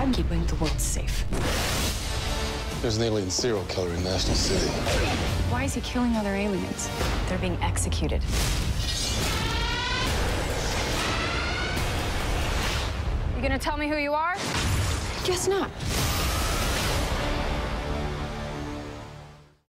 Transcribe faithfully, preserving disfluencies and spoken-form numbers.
I'm keeping the world safe. There's an alien serial killer in National City. Why is he killing other aliens? They're being executed. You gonna tell me who you are? Guess not.